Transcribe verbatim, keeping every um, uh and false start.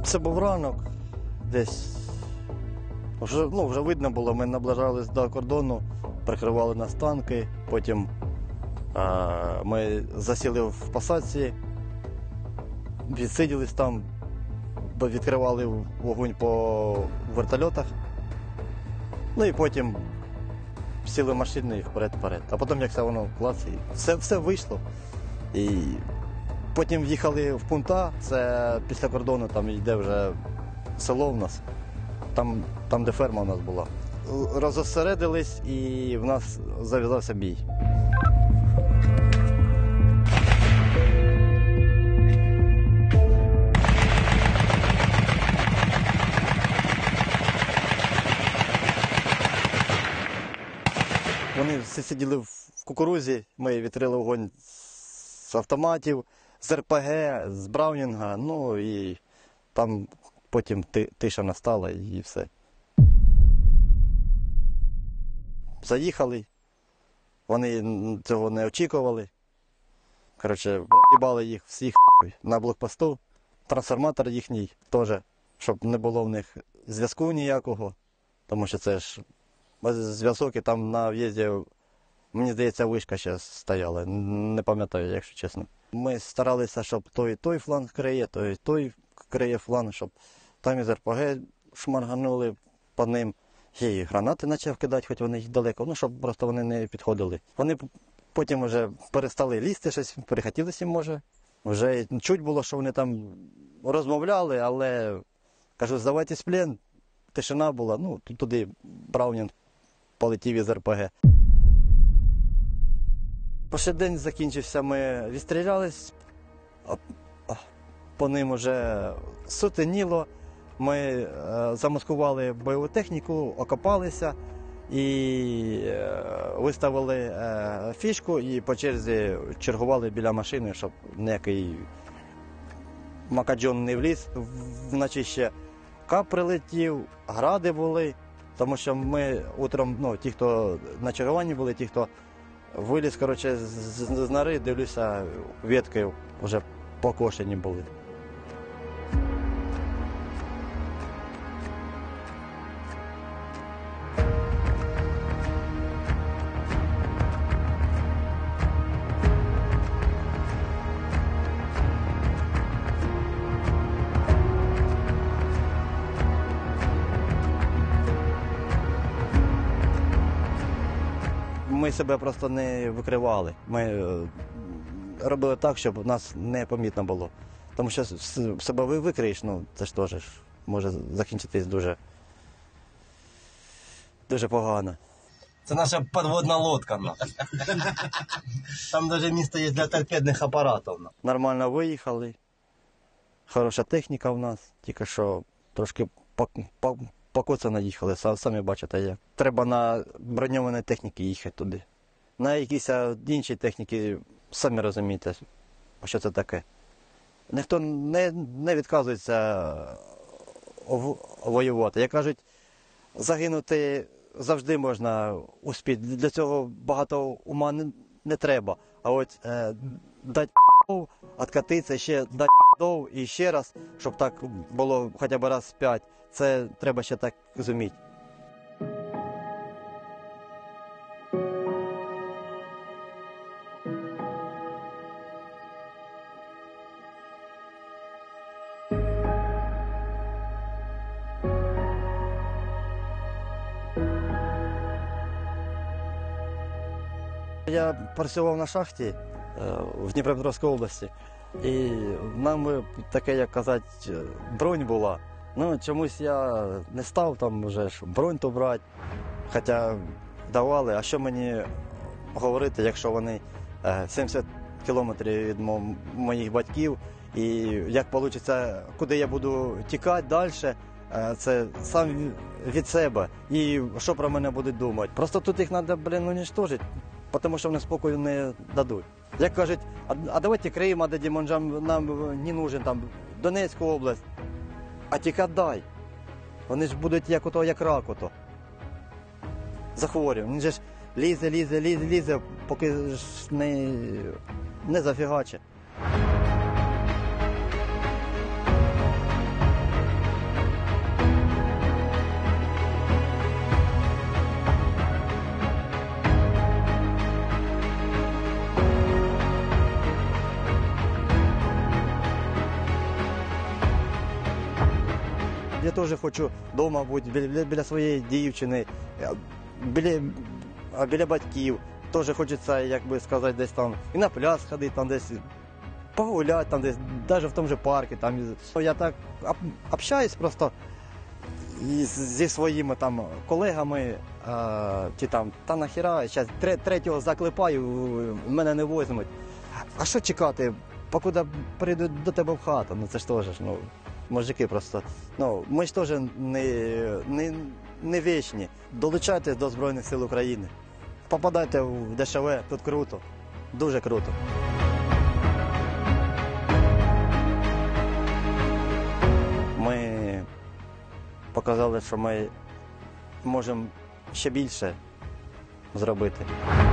Це був ранок, десь вже, ну, вже видно було, ми наближались до кордону, прикривали нас танки, потім а, ми засіли в посадці, відсиділись там, відкривали вогонь по вертольотах, ну і потім сіли в машину і вперед-вперед. А потім, як все воно клац, і все, все вийшло. І потім в'їхали в Пунта, це після кордону, там йде вже село в нас, там, там де ферма у нас була. Розосередились і в нас зав'язався бій. Вони всі сиділи в кукурузі, ми відкрили вогонь з автоматів, з ер пе ге, з Браунінга, ну і там потім тиша настала і все. Заїхали, вони цього не очікували. Коротше, в'їбали їх всіх на блокпосту. Трансформатор їхній теж, щоб не було в них зв'язку ніякого, тому що це ж зв'язок, і там на в'їзді, мені здається, вишка ще стояла, не пам'ятаю, якщо чесно. Ми старалися, щоб той той фланг криє, той той криє фланг, щоб там із ер пе ге шмарганули по ним. І гранати почав кидати, хоч вони їх далеко, ну, щоб просто вони не підходили. Вони потім вже перестали лізти, щось перехотілося їм, може. Вже чуть було, що вони там розмовляли, але, кажу, здавайтесь в плен, тишина була, ну, туди Браунінг полетів із ер пе ге. Перший день закінчився, ми відстрілялись, по ним вже сутеніло. Ми е, замаскували бойову техніку, окопалися і е, виставили е, фішку і по черзі чергували біля машини, щоб ніякий макаджон не вліз. Вночі ще кап прилетів, гради були, тому що ми утром, ну, ті, хто на чергуванні були, ті, хто виліз, коротше, з, з, з нори, дивлюся, ветки вже покошені були. Ми себе просто не викривали. Ми робили так, щоб нас не помітно було. Тому що себе викриєш, ну це ж теж може закінчитись дуже, дуже погано. Це наша підводна лодка. Там навіть місце є для торпедних апаратів. Нормально виїхали. Хороша техніка в нас, тільки що трошки покоцано їхали, самі бачите як. Треба на броньованій техніці їхати туди. На якійсь іншій техніці, самі розумієте, що це таке. Ніхто не, не відказується воювати. Як кажуть, загинути завжди можна успіти. Для цього багато ума не, не треба. А от е, дати п***ов, откатитися, ще дати п***ов і ще раз, щоб так було хоча б раз п'ять. Це треба ще так зуміти. Я працював на шахті в Дніпропетровській області, і нам таке, як казати, бронь була. Ну, чомусь я не став там вже ж бронь то брати, хоча давали. А що мені говорити, якщо вони сімдесят кілометрів від моїх батьків, і як вийде, куди я буду тікати далі, це сам від себе. І що про мене будуть думати. Просто тут їх треба, блін, уничтожити, тому що вони спокою не дадуть. Як кажуть, а давайте Крим, а де Дімонжан нам не нужен, там Донецьку область. А тільки дай. Вони ж будуть як ото, як рак ото. Захворювання. Він же ж лізе, лізе, лізе, лізе, поки ж не, не зафігаче. я теж хочу вдома бути, біля, біля своєї дівчини, е, біля, а біля батьків. Теж хочеться, як би сказати, десь там і на пляж ходити, там десь погуляти, там десь, навіть в тому же парку. Там. Я так об- общаюсь просто із, зі своїми там колегами, а, ті там, та нахіра, зараз третього заклепаю, мене не возьмуть. А що чекати, покуди прийдуть до тебе в хату? Ну це ж теж, ну, мужики просто. Ну, ми ж теж не, не, не вічні. Долучайтесь до Збройних сил України. Попадайте в ДШВ, тут круто, дуже круто. Ми показали, що ми можемо ще більше зробити.